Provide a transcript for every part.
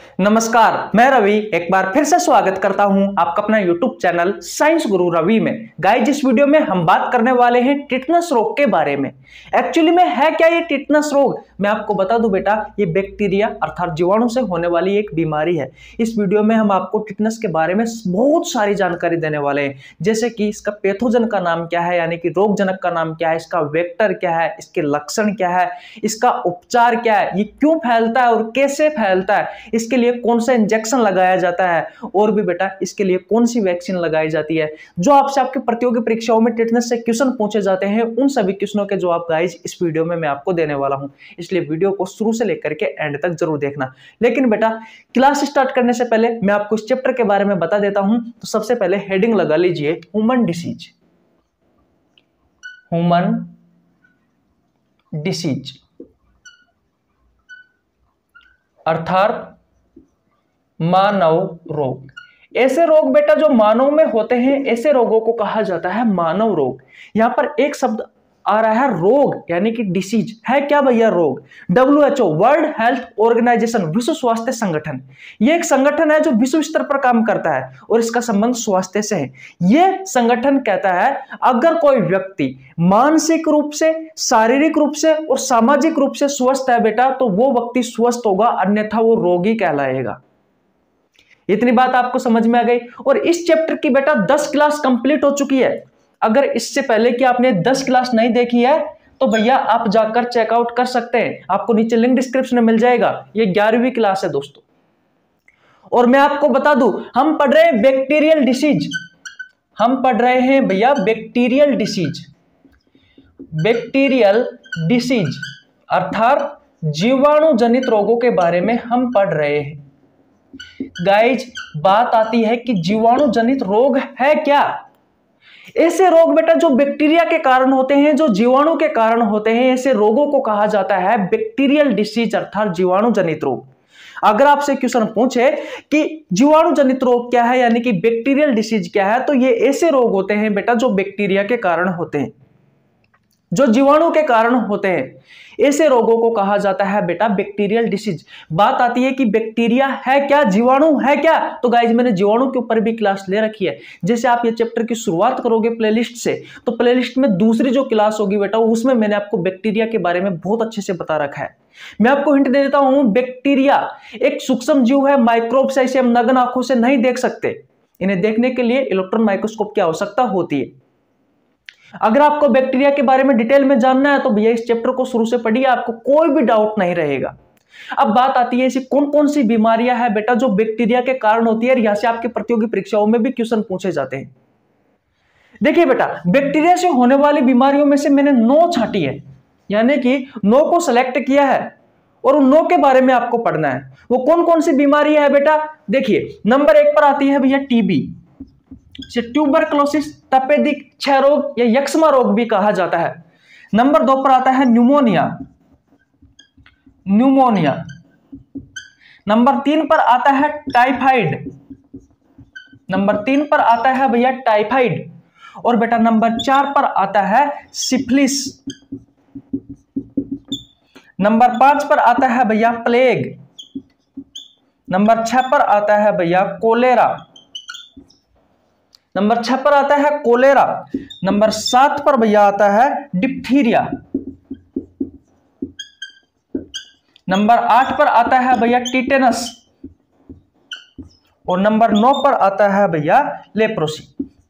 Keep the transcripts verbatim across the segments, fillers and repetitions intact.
नमस्कार, मैं रवि एक बार फिर से स्वागत करता हूं आपका अपना यूट्यूब चैनल साइंस गुरु रवि में। गाइस, इस वीडियो में हम बात करने वाले हैं टिटनस रोग के बारे में। एक्चुअली में है क्या ये टिटनस रोग? मैं आपको बता दूं बेटा, ये बैक्टीरिया अर्थात जीवाणु से होने वाली एक बीमारी है। इस वीडियो में हम आपको टिटनस के बारे में बहुत सारी जानकारी देने वाले हैं, जैसे कि इसका पैथोजन का नाम क्या है, यानी कि रोगजनक का नाम क्या है, इसका वेक्टर क्या है, इसके लक्षण क्या है, इसका उपचार क्या है, ये क्यों फैलता है और कैसे फैलता है, इसके लिए कौन सा इंजेक्शन लगाया जाता है, और भी बेटा इसके लिए कौन सी वैक्सीन लगाई जाती है। जो आपसे आपके प्रतियोगी परीक्षाओं में टिटनस से क्वेश्चन पूछे जाते हैं, उन सभी क्वेश्चनों के जवाब गाइस इस वीडियो में मैं आपको देने वाला हूं, इसलिए वीडियो को शुरू से लेकर के एंड तक जरूर देखना। लेकिन बेटा, क्लास स्टार्ट करने से पहले मैं आपको इस चैप्टर के बारे में बता देता हूं। तो सबसे पहले हेडिंग लगा लीजिए, ह्यूमन डिसीज। ह्यूमन डिसीज अर्थात मानव रोग। ऐसे रोग बेटा जो मानव में होते हैं, ऐसे रोगों को कहा जाता है मानव रोग। यहां पर एक शब्द आ रहा है रोग, यानी कि डिसीज है क्या भैया? रोग। W H O world health organization, विश्व स्वास्थ्य संगठन, ये एक संगठन है जो विश्व स्तर पर काम करता है और इसका संबंध स्वास्थ्य से है। यह संगठन कहता है अगर कोई व्यक्ति मानसिक रूप से, शारीरिक रूप से और सामाजिक रूप से स्वस्थ है बेटा, तो वो व्यक्ति स्वस्थ होगा, अन्यथा वो रोगी कहलाएगा। इतनी बात आपको समझ में आ गई। और इस चैप्टर की बेटा दस क्लास कंप्लीट हो चुकी है। अगर इससे पहले कि आपने दस क्लास नहीं देखी है तो भैया आप जाकर चेकआउट कर सकते हैं, आपको नीचे लिंक डिस्क्रिप्शन में मिल जाएगा। ये ग्यारहवीं क्लास है दोस्तों। और मैं आपको बता दूं, हम पढ़ रहे हैं बैक्टीरियल डिसीज। हम पढ़ रहे हैं भैया बैक्टीरियल डिसीज। बैक्टीरियल डिसीज अर्थात जीवाणु जनित रोगों के बारे में हम पढ़ रहे हैं। गाइज, बात आती है कि जीवाणु जनित रोग है क्या? ऐसे रोग बेटा जो बैक्टीरिया के कारण होते हैं, जो जीवाणु के कारण होते हैं, ऐसे रोगों को कहा जाता है बैक्टीरियल डिसीज अर्थात जीवाणु जनित रोग। अगर आपसे क्वेश्चन पूछे कि जीवाणु जनित रोग क्या है, यानी कि बैक्टीरियल डिसीज क्या है, तो ये ऐसे रोग होते हैं बेटा जो बैक्टीरिया के कारण होते हैं, जो जीवाणु के कारण होते हैं। ऐसे रोगों को कहा जाता है बेटा बैक्टीरियल डिसीज। बात आती है कि बैक्टीरिया है क्या, जीवाणु है क्या? तो गाइज, मैंने जीवाणु के ऊपर भी क्लास ले रखी है। जैसे आप ये चैप्टर की शुरुआत करोगे प्लेलिस्ट से, तो प्लेलिस्ट में दूसरी जो क्लास होगी बेटा, उसमें मैंने आपको बैक्टीरिया के बारे में बहुत अच्छे से बता रखा है। मैं आपको हिंट दे देता हूं, बैक्टीरिया एक सूक्ष्म जीव है, माइक्रोब्स है, इसे हम नग्न आंखों से नहीं देख सकते। इन्हें देखने के लिए इलेक्ट्रॉन माइक्रोस्कोप की आवश्यकता होती है। अगर आपको बैक्टीरिया के बारे में डिटेल में जानना है तो भैया इस चैप्टर को शुरू से पढ़िए, आपको कोई भी डाउट नहीं रहेगा। अब बात आती है ऐसी कौन कौन सी बीमारियां हैं बेटा जो बैक्टीरिया के कारण होती है, और यहां से आपके प्रतियोगी परीक्षाओं में भी क्वेश्चन पूछे जाते हैं। देखिए बेटा, बैक्टीरिया से होने वाली बीमारियों में से मैंने नौ छांटी है, यानी कि नौ को सिलेक्ट किया है और उन नौ के बारे में आपको पढ़ना है। वो कौन कौन सी बीमारियां है बेटा? देखिए, नंबर एक पर आती है भैया टीबी, ट्यूबरकुलोसिस, तपेदिक क्षय रोग या यक्ष्मा रोग भी कहा जाता है। नंबर दो पर आता है न्यूमोनिया, न्यूमोनिया। नंबर तीन पर आता है टाइफाइड, नंबर तीन पर आता है भैया टाइफाइड। और बेटा नंबर चार पर आता है सिफिलिस। नंबर पांच पर आता है भैया प्लेग। नंबर छह पर आता है भैया कोलेरा। नंबर छह पर आता है कोलेरा। नंबर सात पर भैया आता है डिप्थीरिया। नंबर आठ पर आता है भैया टिटेनस। और नंबर नौ पर आता है भैया लेप्रोसी।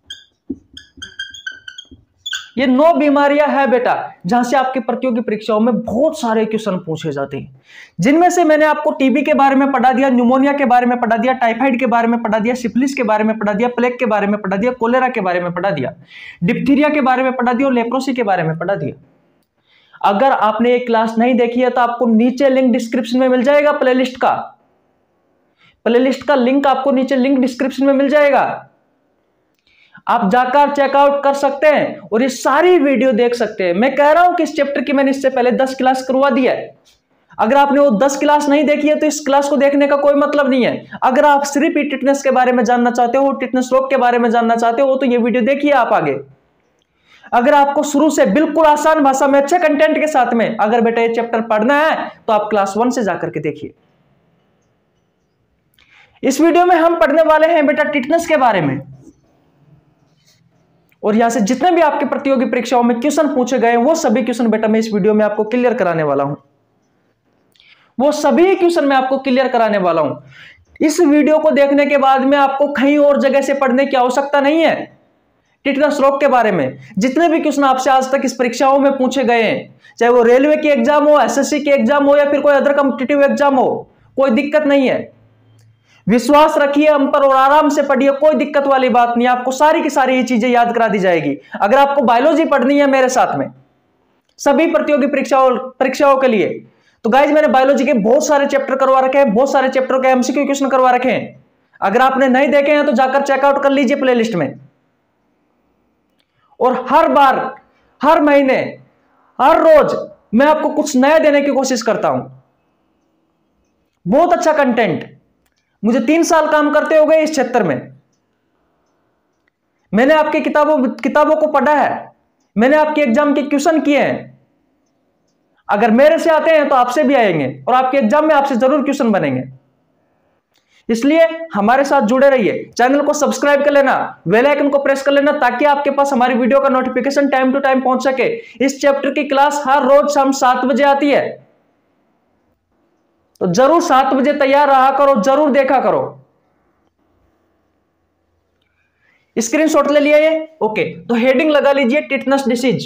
ये नौ बीमारियां हैं बेटा जहां से आपके प्रतियोगी परीक्षाओं में बहुत सारे क्वेश्चन पूछे जाते हैं, जिनमें से मैंने आपको टीबी के बारे में पढ़ा दिया, न्यूमोनिया के बारे में पढ़ा दिया, टाइफाइड के बारे में पढ़ा दिया, सिफिलिस के बारे में पढ़ा दिया, प्लेग के बारे में पढ़ा दिया, कोलेरा के बारे में पढ़ा दिया, डिप्थीरिया के बारे में पढ़ा दिया और लेप्रोसी के बारे में पढ़ा दिया। अगर आपने एक क्लास नहीं देखी है तो आपको नीचे लिंक डिस्क्रिप्शन में मिल जाएगा, प्लेलिस्ट का प्लेलिस्ट का लिंक आपको नीचे लिंक डिस्क्रिप्शन में मिल जाएगा। आप जाकर चेकआउट कर सकते हैं और ये सारी वीडियो देख सकते हैं। मैं कह रहा हूं कि इस चैप्टर की मैंने इससे पहले दस क्लास करवा दिया है। अगर आपने वो दस क्लास नहीं देखी है तो इस क्लास को देखने का कोई मतलब नहीं है। अगर आप सिर्फ ही टिटनस के बारे में जानना चाहते हो, टिटनस रोग के बारे में जानना चाहते हो, तो ये वीडियो देखिए आप आगे। अगर आपको शुरू से बिल्कुल आसान भाषा में अच्छे कंटेंट के साथ में अगर बेटा ये चैप्टर पढ़ना है तो आप क्लास वन से जाकर के देखिए। इस वीडियो में हम पढ़ने वाले हैं बेटा टिटनेस के बारे में, और यहां से जितने भी आपके प्रतियोगी परीक्षाओं में क्वेश्चन पूछे गए वो सभी क्वेश्चन बेटा मैं इस वीडियो में आपको क्लियर कराने वाला हूं। वो सभी क्वेश्चन मैं आपको क्लियर कराने वाला हूं। इस वीडियो को देखने के बाद में आपको कहीं और जगह से पढ़ने की आवश्यकता नहीं है। टिटनेस रोग के बारे में जितने भी क्वेश्चन आपसे आज तक इस परीक्षाओं में पूछे गए हैं, चाहे वो रेलवे की एग्जाम हो, एसएससी की एग्जाम हो, या फिर कोई अदर कॉम्पिटिटिव एग्जाम हो, कोई दिक्कत नहीं है। विश्वास रखिए हम पर और आराम से पढ़िए, कोई दिक्कत वाली बात नहीं। आपको सारी की सारी ये चीजें याद करा दी जाएगी। अगर आपको बायोलॉजी पढ़नी है मेरे साथ में सभी प्रतियोगी परीक्षाओं परीक्षाओं के लिए, तो गाइज मैंने बायोलॉजी के बहुत सारे चैप्टर करवा रखे हैं, बहुत सारे चैप्टर के एमसीक्यू क्वेश्चन करवा रखे हैं। अगर आपने नहीं देखे हैं तो जाकर चेकआउट कर लीजिए प्लेलिस्ट में। और हर बार, हर महीने, हर रोज मैं आपको कुछ नया देने की कोशिश करता हूं। बहुत अच्छा कंटेंट। मुझे तीन साल काम करते हो गए इस क्षेत्र में। मैंने आपकी किताबों किताबों को पढ़ा है, मैंने आपके एग्जाम के क्वेश्चन किए हैं। अगर मेरे से आते हैं तो आपसे भी आएंगे, और आपके एग्जाम में आपसे जरूर क्वेश्चन बनेंगे। इसलिए हमारे साथ जुड़े रहिए। चैनल को सब्सक्राइब कर लेना, बेल आइकन को प्रेस कर लेना, ताकि आपके पास हमारी वीडियो का नोटिफिकेशन टाइम टू टाइम पहुंच सके। इस चैप्टर की क्लास हर रोज शाम सात बजे आती है, तो जरूर सात बजे तैयार रहा करो, जरूर देखा करो। स्क्रीनशॉट ले लिया ये? ओके, तो हेडिंग लगा लीजिए tetanus disease.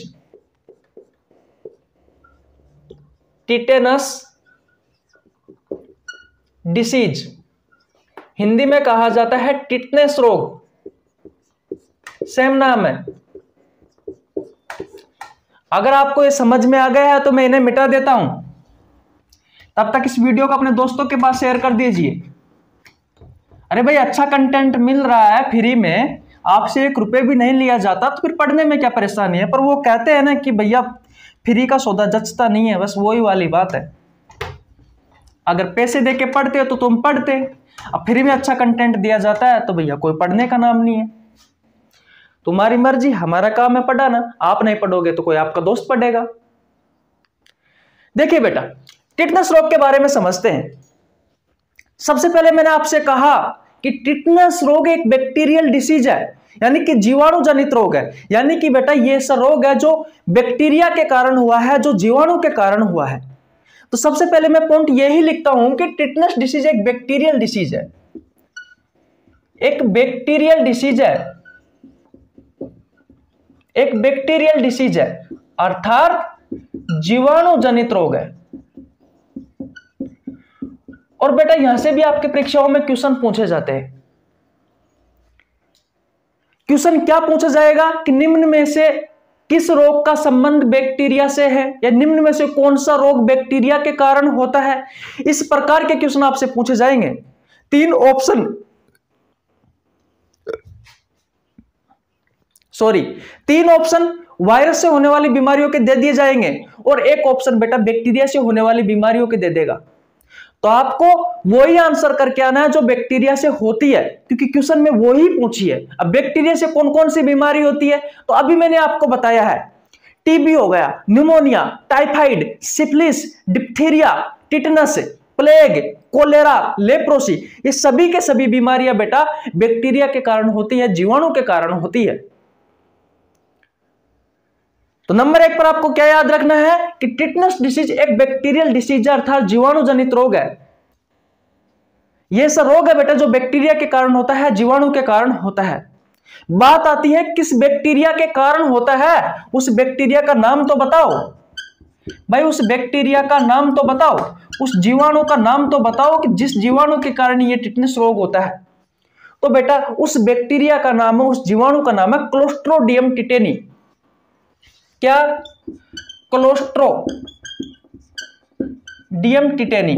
Tetanus disease Hindi में कहा जाता है टिटनेस रोग, सेम नाम है। अगर आपको ये समझ में आ गया है तो मैं इन्हें मिटा देता हूं, तब तक इस वीडियो को अपने दोस्तों के पास शेयर कर दीजिए। अरे भाई, अच्छा कंटेंट मिल रहा है फ्री में, आपसे एक रुपए भी नहीं लिया जाता, तो फिर पढ़ने में क्या परेशानी है। पर वो कहते हैं ना कि भैया फ्री का सौदा जचता नहीं है, बस वही वाली बात है। अगर पैसे दे के पढ़ते हो तो तुम पढ़ते, अब फ्री में अच्छा कंटेंट दिया जाता है तो भैया कोई पढ़ने का नाम नहीं है। तुम्हारी मर्जी, हमारा काम है पढ़ाना। आप नहीं पढ़ोगे तो कोई आपका दोस्त पढ़ेगा। देखिए बेटा, टिटनेस रोग के बारे में समझते हैं। सबसे पहले मैंने आपसे कहा कि टिटनेस रोग एक बैक्टीरियल डिसीज है, यानी कि जीवाणु जनित रोग है। यानी कि बेटा ये ऐसा रोग है जो बैक्टीरिया के कारण हुआ है, जो जीवाणु के कारण हुआ है। तो सबसे पहले मैं पॉइंट यही लिखता हूं कि टिटनेस डिसीज एक बैक्टीरियल डिसीज है, एक बैक्टीरियल डिसीज है, एक बैक्टीरियल डिसीज है, अर्थात जीवाणु जनित रोग है। और बेटा यहां से भी आपके परीक्षाओं में क्वेश्चन पूछे जाते हैं। क्वेश्चन क्या पूछा जाएगा कि निम्न में से किस रोग का संबंध बैक्टीरिया से है, या निम्न में से कौन सा रोग बैक्टीरिया के कारण होता है। इस प्रकार के क्वेश्चन आपसे पूछे जाएंगे। तीन ऑप्शन सॉरी तीन ऑप्शन वायरस से होने वाली बीमारियों के दे दिए जाएंगे, और एक ऑप्शन बेटा बैक्टीरिया से होने वाली बीमारियों के दे देगा। तो आपको वही आंसर करके आना है जो बैक्टीरिया से होती है, क्योंकि क्वेश्चन में वही पूछी है। अब बैक्टीरिया से कौन कौन सी बीमारी होती है तो अभी मैंने आपको बताया है। टीबी हो गया, pneumonia, typhoid, syphilis, diphtheria, tetanus, plague, cholera, leprosy, ये सभी के सभी बीमारियां बेटा बैक्टीरिया के कारण होती है, जीवाणु के कारण होती है। तो नंबर एक पर आपको क्या याद रखना है कि टिटनेस डिसीज एक बैक्टीरियल डिसीज है, अर्थात जीवाणु जनित रोग है। यह ऐसा रोग है बेटा जो बैक्टीरिया के कारण होता है, जीवाणु के कारण होता है। बात आती है किस बैक्टीरिया के कारण होता है, उस बैक्टीरिया का नाम तो बताओ भाई, उस बैक्टीरिया का नाम तो बताओ, उस जीवाणु का नाम तो बताओ कि जिस जीवाणु के कारण यह टिटनेस रोग होता है। तो बेटा उस बैक्टीरिया का नाम है, उस जीवाणु का नाम है क्लोस्ट्रोडियम टिटेनी। क्या? Clostridium tetani.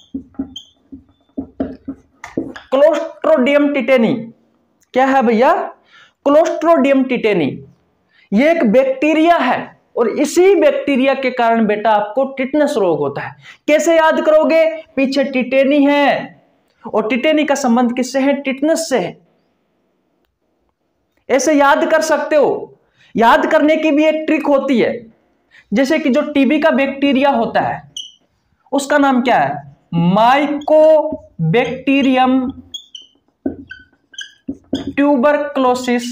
क्लोस्ट्रोडियम टिटेनी क्या है भैया? क्लोस्ट्रोडियम टिटेनी ये एक बैक्टीरिया है, और इसी बैक्टीरिया के कारण बेटा आपको टिटनेस रोग होता है। कैसे याद करोगे? पीछे टिटेनी है, और टिटेनी का संबंध किससे है? टिटनेस से है। ऐसे याद कर सकते हो। याद करने की भी एक ट्रिक होती है, जैसे कि जो टीबी का बैक्टीरिया होता है उसका नाम क्या है? माइकोबैक्टीरियम ट्यूबरक्लोसिस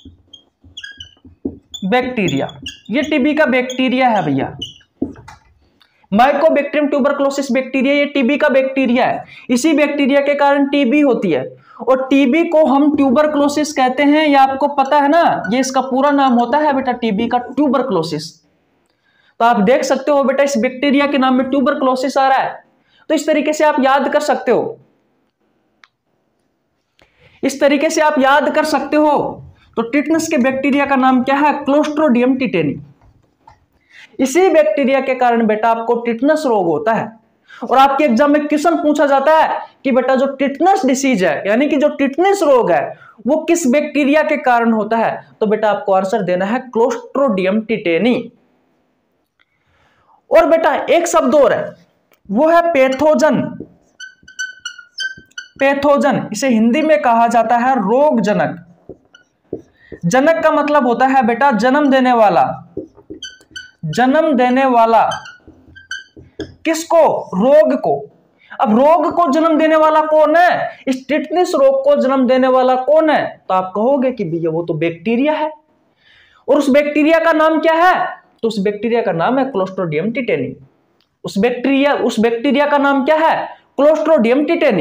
बैक्टीरिया, ये टीबी का बैक्टीरिया है भैया। माइकोबैक्टीरियम ट्यूबरक्लोसिस बैक्टीरिया ये टीबी का बैक्टीरिया है। इसी बैक्टीरिया के कारण टीबी होती है और टीबी को हम ट्यूबरक्लोसिस कहते हैं, ये आपको पता है ना। ये इसका पूरा नाम होता है बेटा टीबी का ट्यूबरक्लोसिस। तो आप देख सकते हो बेटा इस बैक्टीरिया के नाम में ट्यूबरक्लोसिस आ रहा है, तो इस तरीके से आप याद कर सकते हो, इस तरीके से आप याद कर सकते हो। तो टिटनस के बैक्टीरिया का नाम क्या है? Clostridium tetani. इसी बैक्टीरिया के कारण बेटा आपको टिटनस रोग होता है। और आपके एग्जाम में क्वेश्चन पूछा जाता है कि बेटा जो टिटनस डिसीज है, यानी कि जो टिटनस रोग है, वो किस बैक्टीरिया के कारण होता है? तो बेटा आपको आंसर देना है क्लोस्ट्रोडियम टिटेनी। और बेटा एक शब्द और है, वो है पैथोजन। पैथोजन इसे हिंदी में कहा जाता है रोगजनक। जनक का मतलब होता है बेटा जन्म देने वाला, जन्म देने वाला किसको? रोग को। अब रोग को जन्म देने वाला कौन है? इस टिटनस रोग को जन्म देने वाला कौन है? तो आप कहोगे कि भैया वो तो बैक्टीरिया है। और उस बैक्टीरिया का नाम क्या है? तो उस बैक्टीरिया का नाम है क्लोस्ट्रोडियम टिटेनी। उस बैक्टीरिया उस बैक्टीरिया का नाम क्या है? Clostridium tetani.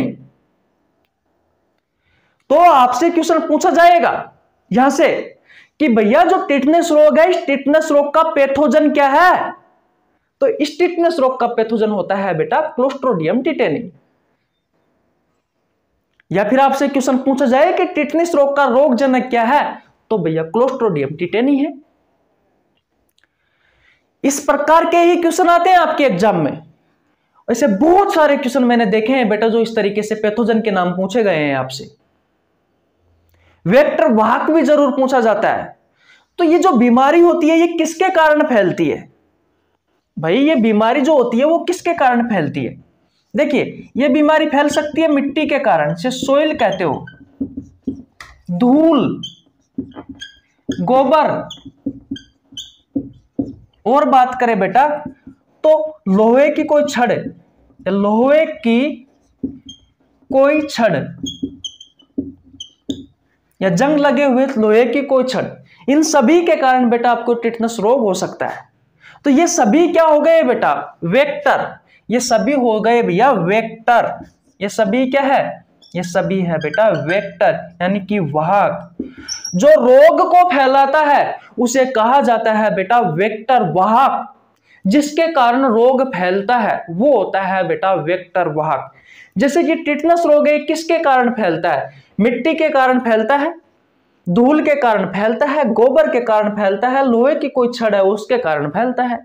तो आपसे क्वेश्चन पूछा जाएगा यहां से कि भैया जो टिटनस रोग है, इस टिटनस रोग का पैथोजन क्या है? तो इस टिटनस रोग का पैथोजन होता है बेटा क्लोस्ट्रोडियम टिटेनी। या फिर आपसे क्वेश्चन पूछा जाए कि टिटनस रोग का रोगजनक क्या है? तो भैया क्लोस्ट्रोडियम टिटेनी है। इस प्रकार के ही क्वेश्चन आते हैं आपके एग्जाम में। ऐसे बहुत सारे क्वेश्चन मैंने देखे हैं बेटा जो इस तरीके से पैथोजन के नाम पूछे गए हैं आपसे। वेक्टर वाहक भी जरूर पूछा जाता है। तो ये जो बीमारी होती है ये किसके कारण फैलती है? भाई ये बीमारी जो होती है वो किसके कारण फैलती है? देखिए ये बीमारी फैल सकती है मिट्टी के कारण, जिसे सोइल कहते हो, धूल, गोबर। और बात करें बेटा तो लोहे की कोई छड़, लोहे की कोई छड़ या जंग लगे हुए लोहे की कोई छड़, इन सभी के कारण बेटा आपको टिटनस रोग हो सकता है। तो ये सभी क्या हो गए बेटा? वेक्टर। ये सभी हो गए भैया वेक्टर। ये सभी क्या है? ये सभी है बेटा वेक्टर, यानी कि वाहक। जो रोग को फैलाता है उसे कहा जाता है बेटा वेक्टर वाहक। जिसके कारण रोग फैलता है वो होता है बेटा वेक्टर वाहक। जैसे कि टिटनस रोग है, किसके कारण फैलता है? मिट्टी के कारण फैलता है, धूल के कारण फैलता है, गोबर के कारण फैलता है, लोहे की कोई छड़ है उसके कारण फैलता है।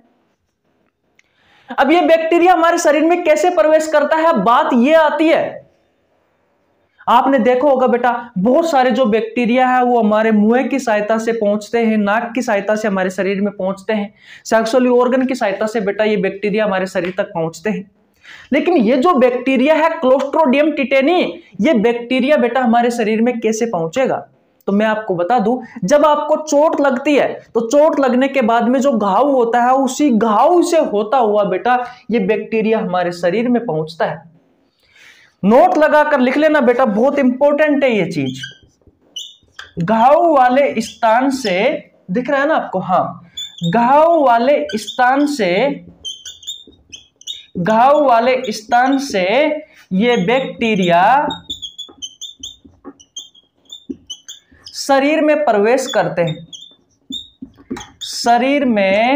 अब ये बैक्टीरिया हमारे शरीर में कैसे प्रवेश करता है? बात ये आती है, आपने देखा होगा बेटा बहुत सारे जो बैक्टीरिया है वो हमारे मुंह की सहायता से पहुंचते हैं, नाक की सहायता से हमारे शरीर में पहुंचते हैं, सेक्सुअल ऑर्गन की सहायता से बेटा ये बैक्टीरिया हमारे शरीर तक पहुंचते हैं। लेकिन ये जो बैक्टीरिया है क्लोस्ट्रोडियम टिटेनी, ये बैक्टीरिया बेटा हमारे शरीर में कैसे पहुंचेगा? तो मैं आपको बता दूं, जब आपको चोट लगती है तो चोट लगने के बाद में जो घाव होता है उसी घाव से होता हुआ बेटा ये बैक्टीरिया हमारे शरीर में पहुंचता है। नोट लगाकर लिख लेना बेटा, बहुत इंपॉर्टेंट है ये चीज। घाव वाले स्थान से, दिख रहा है ना आपको? हाँ, घाव वाले स्थान से, घाव वाले स्थान से ये बैक्टीरिया शरीर में प्रवेश करते हैं, शरीर में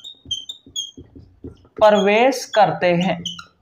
प्रवेश करते हैं,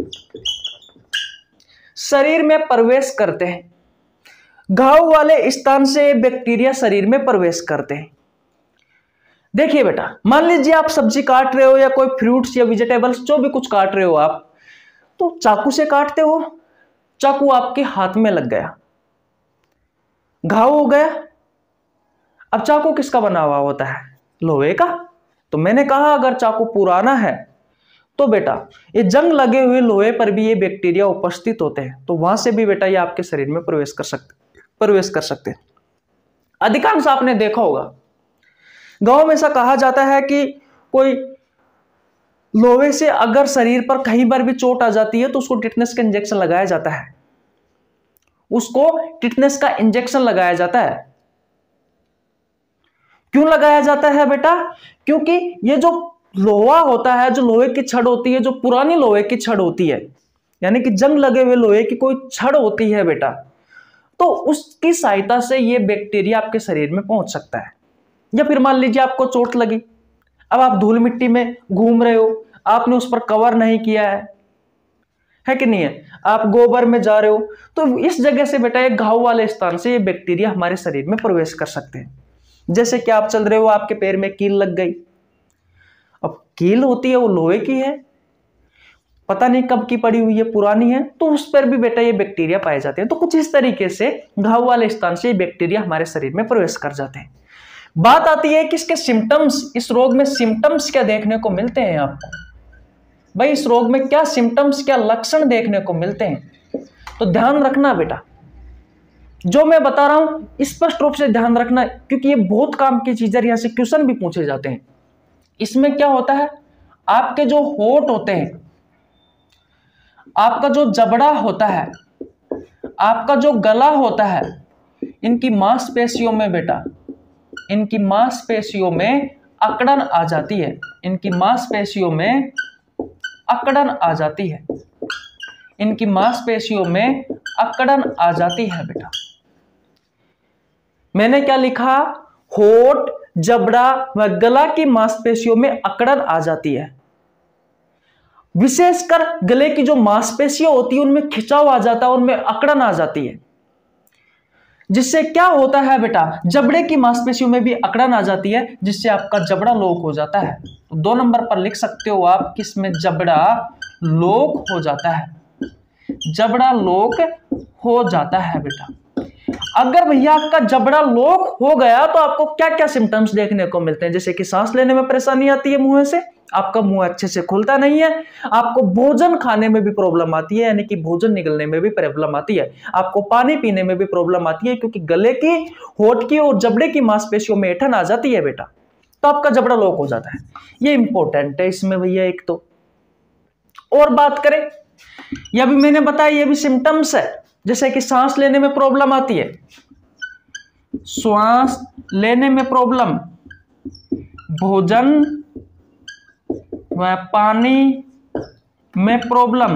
शरीर में प्रवेश करते हैं। घाव वाले स्थान से बैक्टीरिया शरीर में प्रवेश करते हैं। देखिए बेटा, मान लीजिए आप सब्जी काट रहे हो या कोई फ्रूट्स या वेजिटेबल्स जो भी कुछ काट रहे हो आप, तो चाकू से काटते हो, चाकू आपके हाथ में लग गया, घाव हो गया। अब चाकू किसका बना हुआ होता है? लोहे का। तो मैंने कहा अगर चाकू पुराना है तो बेटा ये जंग लगे हुए लोहे पर भी ये बैक्टीरिया उपस्थित होते हैं, तो वहां से भी बेटा ये आपके शरीर में प्रवेश कर सकते प्रवेश कर सकते हैं। अधिकांश आपने देखा होगा गांव में ऐसा कहा जाता है कि कोई लोहे से अगर शरीर पर कहीं बार भी चोट आ जाती है तो उसको टिटनेस का इंजेक्शन लगाया जाता है। उसको टिटनेस का इंजेक्शन लगाया जाता है। क्यों लगाया जाता है बेटा? क्योंकि ये जो लोहा होता है, जो लोहे की छड़ होती है, जो पुरानी लोहे की छड़ होती है, यानी कि जंग लगे हुए लोहे की कोई छड़ होती है बेटा, तो उसकी सहायता से ये बैक्टीरिया आपके शरीर में पहुंच सकता है। या फिर मान लीजिए आपको चोट लगी, अब आप धूल मिट्टी में घूम रहे हो, आपने उस पर कवर नहीं किया है, है कि नहीं है, आप गोबर में जा रहे हो, तो इस जगह से बेटा एक घाव वाले स्थान से ये बैक्टीरिया हमारे शरीर में प्रवेश कर सकते हैं। जैसे कि आप चल रहे हो, आपके पैर में कील लग गई, अब कील होती है वो लोहे की है, पता नहीं कब की पड़ी हुई है, पुरानी है, तो उस पर भी बेटा ये बैक्टीरिया पाए जाते हैं। तो कुछ इस तरीके से घाव वाले स्थान से ये बैक्टीरिया हमारे शरीर में प्रवेश कर जाते हैं। बात आती है कि इसके सिम्टम्स, इस रोग में सिम्टम्स क्या देखने को मिलते हैं आपको? भाई इस रोग में क्या सिम्टम्स, क्या लक्षण देखने को मिलते हैं? तो ध्यान रखना बेटा, जो मैं बता रहा हूं स्पष्ट रूप से ध्यान रखना, क्योंकि ये बहुत काम की चीज है, यहां से क्वेश्चन भी पूछे जाते हैं। इसमें क्या होता है, आपके जो होंठ होते हैं, आपका जो जबड़ा होता है, आपका जो गला होता है, इनकी मांसपेशियों में बेटा, इनकी मांसपेशियों में अकड़न आ जाती है, इनकी मांसपेशियों में अकड़न आ जाती है, इनकी मांसपेशियों में अकड़न आ जाती है बेटा। मैंने क्या लिखा? होंठ, जबड़ा व गला की मांसपेशियों में अकड़न आ जाती है। विशेषकर गले की जो मांसपेशियां होती है उनमें खिंचाव आ जाता है, उनमें अकड़न आ जाती है, जिससे क्या होता है बेटा, जबड़े की मांसपेशियों में भी अकड़न आ जाती है, जिससे आपका जबड़ा लोक हो जाता है। तो दो नंबर पर लिख सकते हो आप, किसमें जबड़ा लोक हो जाता है, जबड़ा लोक हो जाता है बेटा। अगर भैया आपका जबड़ा लोक हो गया तो आपको क्या क्या सिम्टम्स देखने को मिलते हैं? जैसे कि सांस लेने में परेशानी आती है, मुंह से आपका मुंह अच्छे से खुलता नहीं है, आपको भोजन खाने में भी प्रॉब्लम आती है, यानी कि भोजन निगलने में भी प्रॉब्लम आती है, आपको पानी पीने में भी प्रॉब्लम आती है, क्योंकि गले की, होंठ की और जबड़े की मांसपेशियों में ऐंठन आ जाती है बेटा, तो आपका जबड़ा लॉक हो जाता है। ये इंपॉर्टेंट है इसमें भैया एक तो। और बात करें, यह भी मैंने बताया, ये भी सिम्टम्स है, जैसे कि सांस लेने में प्रॉब्लम आती है, श्वास लेने में प्रॉब्लम, भोजन व पानी में प्रॉब्लम,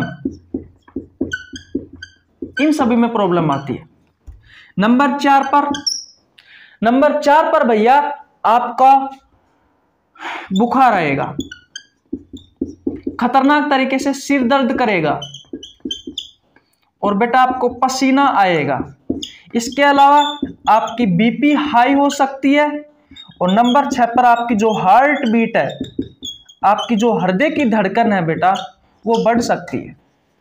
इन सभी में प्रॉब्लम आती है। नंबर चार पर नंबर चार पर भैया आपका बुखार आएगा, खतरनाक तरीके से सिर दर्द करेगा, और बेटा आपको पसीना आएगा। इसके अलावा आपकी बीपी हाई हो सकती है, और नंबर छह पर आपकी जो हार्ट बीट है, आपकी जो हृदय की धड़कन है बेटा, वो बढ़ सकती है।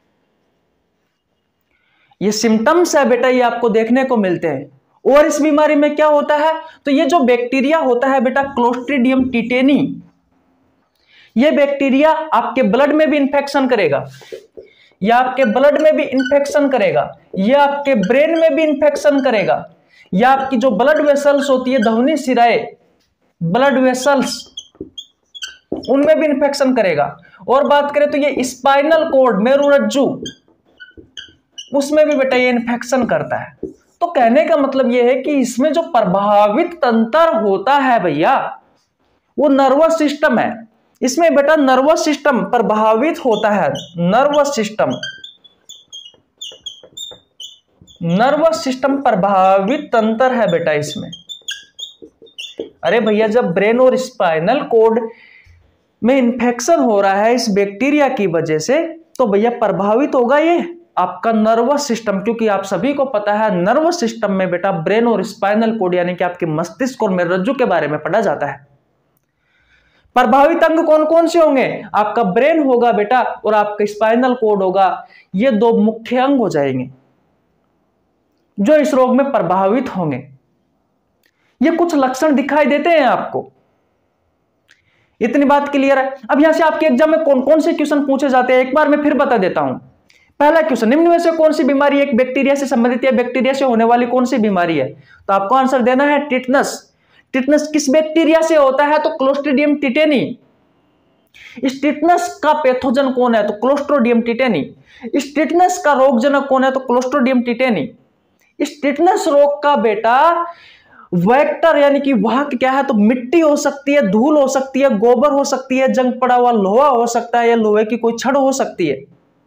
ये सिम्टम्स है बेटा, ये आपको देखने को मिलते हैं। और इस बीमारी में क्या होता है, तो ये जो बैक्टीरिया होता है बेटा, क्लोस्ट्रीडियम टिटेनी, ये बैक्टीरिया आपके ब्लड में भी इंफेक्शन करेगा, या आपके ब्लड में भी इंफेक्शन करेगा, या आपके ब्रेन में भी इंफेक्शन करेगा, या आपकी जो ब्लड वेसल्स होती है, धमनी शिराएं, ब्लड वेसल्स, उनमें भी इंफेक्शन करेगा। और बात करें तो ये स्पाइनल कॉर्ड, मेरुरज्जु, उसमें भी बेटा ये इंफेक्शन करता है। तो कहने का मतलब ये है कि इसमें जो प्रभावित तंत्र होता है भैया, वो नर्वस सिस्टम है। इसमें बेटा नर्वस सिस्टम प्रभावित होता है, नर्वस सिस्टम नर्वस सिस्टम प्रभावित तंत्र है बेटा इसमें। अरे भैया, जब ब्रेन और स्पाइनल कॉर्ड में इंफेक्शन हो रहा है इस बैक्टीरिया की वजह से, तो भैया प्रभावित होगा ये आपका नर्वस सिस्टम, क्योंकि आप सभी को पता है नर्वस सिस्टम में बेटा ब्रेन और स्पाइनल कॉर्ड यानी कि आपके मस्तिष्क और मेरुरज्जु के बारे में पढ़ा जाता है। प्रभावित अंग कौन कौन से होंगे? आपका ब्रेन होगा बेटा, और आपका स्पाइनल कॉर्ड होगा। ये दो मुख्य अंग हो जाएंगे जो इस रोग में प्रभावित होंगे। ये कुछ लक्षण दिखाई देते हैं आपको। इतनी बात क्लियर है। अब यहां से आपके एग्जाम में कौन कौन से क्वेश्चन पूछे जाते हैं, एक बार मैं फिर बता देता हूं। पहला क्वेश्चन, निम्न में से कौन सी बीमारी एक बैक्टीरिया से संबंधित है? बैक्टीरिया से होने वाली कौन सी बीमारी है? तो आपको आंसर देना है टिटनस। टिटनस किस बैक्टीरिया से होता है? तो क्लोस्ट्रीडियम टिटेनी। इस टिटनस का पैथोजन कौन है? तो क्लोस्ट्रीडियम टिटेनी। इस टिटनस का रोगजनक कौन है? तो क्लोस्ट्रीडियम टिटेनी। इस टिटनस रोग का बेटा वेक्टर यानी कि वाहक क्या है, तो मिट्टी हो सकती है, धूल हो सकती है, गोबर हो सकती है, जंग पड़ा हुआ लोहा हो सकता है, या लोहे की कोई छड़ हो सकती है।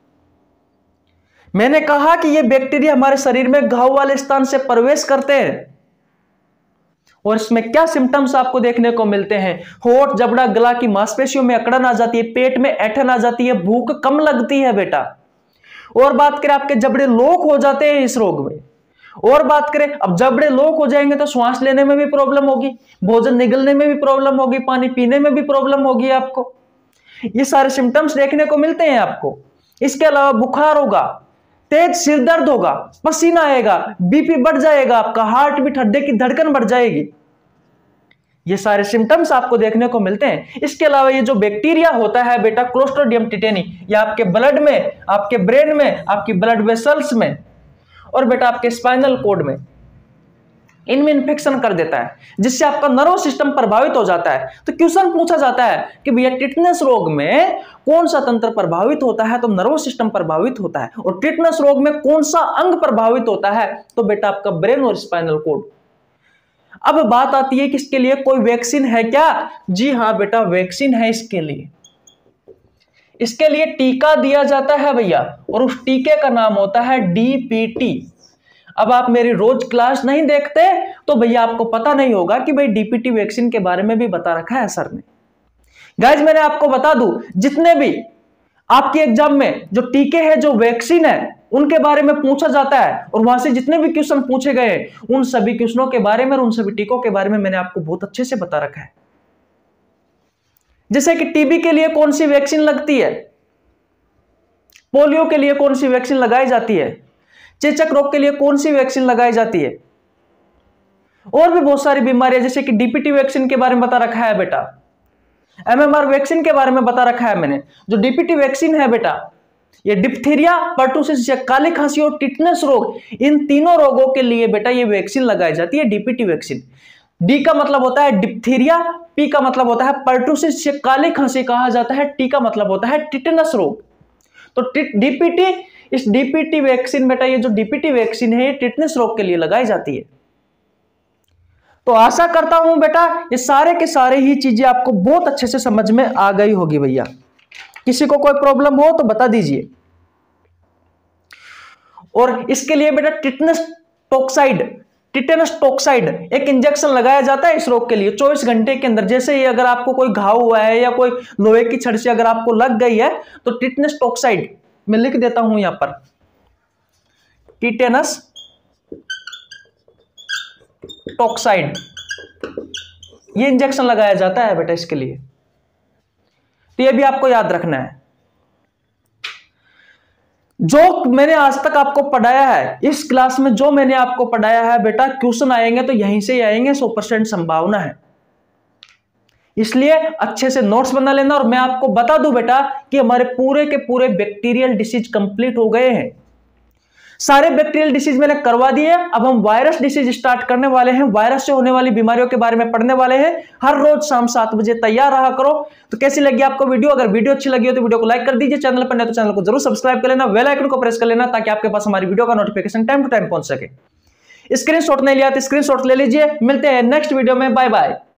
मैंने कहा कि ये बैक्टीरिया हमारे शरीर में घाव वाले स्थान से प्रवेश करते हैं और इसमें क्या सिम्टम्स आपको देखने को मिलते हैं। होठ, जबड़ा, गला की मांसपेशियों में अकड़न आ जाती है, पेट में ऐंठन आ जाती है, भूख कम लगती है बेटा। और बात करें आपके जबड़े लोक हो जाते हैं इस रोग में। और बात करें, अब जबड़े लोक हो जाएंगे तो श्वास लेने में भी प्रॉब्लम होगी, भोजन निगलने में भी प्रॉब्लम होगी, पानी पीने में भी प्रॉब्लम होगी आपको। ये सारे सिम्टम्स देखने को मिलते हैं आपको। इसके अलावा बुखार होगा, तेज सिर दर्द होगा, पसीना आएगा, बीपी बढ़ जाएगा, आपका हार्ट बीट, हृदय की धड़कन बढ़ जाएगी। ये सारे सिम्टम्स आपको देखने को मिलते हैं। इसके अलावा ये जो बैक्टीरिया होता है बेटा क्लोस्ट्रीडियम टिटेनी, ये आपके ब्लड में, आपके ब्रेन में, आपकी ब्लड वेसल्स में और बेटा आपके स्पाइनल कोड में, इनमें इंफेक्शन कर देता है, जिससे आपका नर्व सिस्टम प्रभावित हो जाता है। तो क्वेश्चन पूछा जाता है कि भैया टिटनस रोग में कौन सा तंत्र प्रभावित होता है, तो नर्व सिस्टम प्रभावित होता है। और टिटनस रोग में कौन सा अंग प्रभावित होता है, तो बेटा आपका ब्रेन और स्पाइनल कोड। अब बात आती है कि इसके लिए कोई वैक्सीन है क्या? जी हां बेटा, वैक्सीन है इसके लिए। इसके लिए टीका दिया जाता है भैया, और उस टीके का नाम होता है डीपीटी। अब आप मेरी रोज क्लास नहीं देखते तो भैया आपको पता नहीं होगा कि भाई डीपीटी वैक्सीन के बारे में भी बता रखा है सर ने। गाइज मैंने आपको बता दूं, जितने भी आपके एग्जाम में जो टीके हैं, जो वैक्सीन है, उनके बारे में पूछा जाता है और वहां से जितने भी क्वेश्चन पूछे गए उन सभी क्वेश्चनों के बारे में, उन सभी टीकों के बारे में मैंने आपको बहुत अच्छे से बता रखा है। जैसे कि टीबी के लिए कौन सी वैक्सीन लगती है, पोलियो के लिए कौन सी वैक्सीन लगाई जाती है, चेचक रोग के लिए कौन सी वैक्सीन लगाई जाती है, और भी बहुत सारी बीमारियां, जैसे कि डीपीटी वैक्सीन के बारे में बता रखा है बेटा, एमएमआर वैक्सीन के बारे में बता रखा है मैंने। जो डीपीटी वैक्सीन है बेटा, ये डिप्थीरिया, पर्टुसिस या काली खांसी और टिटनस रोग, इन तीनों रोगों के लिए बेटा ये वैक्सीन लगाई जाती है, डीपीटी वैक्सीन। डी का मतलब होता है डिप्थीरिया, पी का मतलब होता है पर्टुसिस या काली खांसी कहा जाता है, टी का मतलब होता है टिटनस रोग। तो डीपीटी, इस डीपीटी वैक्सीन बेटा, ये जो डीपीटी वैक्सीन है ये टिटनस रोग के लिए लगाई जाती है। तो आशा करता हूं बेटा ये सारे के सारे ही चीजें आपको बहुत अच्छे से समझ में आ गई होगी भैया। किसी को कोई प्रॉब्लम हो तो बता दीजिए। और इसके लिए बेटा टिटनस टॉक्साइड, टिटेनस टॉक्साइड एक इंजेक्शन लगाया जाता है इस रोग के लिए चौबीस घंटे के अंदर। जैसे ही अगर आपको कोई घाव हुआ है या कोई लोहे की छड़ से अगर आपको लग गई है तो टिटनस टॉक्साइड, मैं लिख देता हूं यहां पर, टिटेनस टॉक्साइड, ये इंजेक्शन लगाया जाता है बेटा इसके लिए। तो ये भी आपको याद रखना है। जो मैंने आज तक आपको पढ़ाया है, इस क्लास में जो मैंने आपको पढ़ाया है बेटा, क्वेश्चन आएंगे तो यहीं से ही आएंगे, सौ परसेंट संभावना है। इसलिए अच्छे से नोट्स बना लेना। और मैं आपको बता दूं बेटा कि हमारे पूरे के पूरे बैक्टीरियल डिसीज कंप्लीट हो गए हैं। सारे बैक्टीरियल डिसीज मैंने करवा दिए। अब हम वायरस डिसीज स्टार्ट करने वाले हैं, वायरस से होने वाली बीमारियों के बारे में पढ़ने वाले हैं। हर रोज शाम सात बजे तैयार रहा करो। तो कैसी लगी आपको वीडियो? अगर वीडियो अच्छी लगी हो तो वीडियो को लाइक कर दीजिए, चैनल पर नहीं तो चैनल को जरूर सब्सक्राइब कर लेना, बेल आइकन को प्रेस कर लेना ताकि आपके पास हमारी वीडियो का नोटिफिकेशन टाइम टू टाइम पहुंच सके। स्क्रीनशॉट नहीं लिया तो स्क्रीनशॉट ले लीजिए। मिलते हैं नेक्स्ट वीडियो में, बाय बाय।